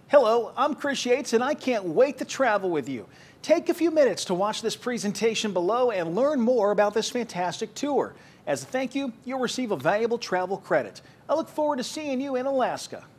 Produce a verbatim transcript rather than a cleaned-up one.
Hello, I'm Chris Yates and I can't wait to travel with you. Take a few minutes to watch this presentation below and learn more about this fantastic tour. As a thank you, you'll receive a valuable travel credit. I look forward to seeing you in Alaska.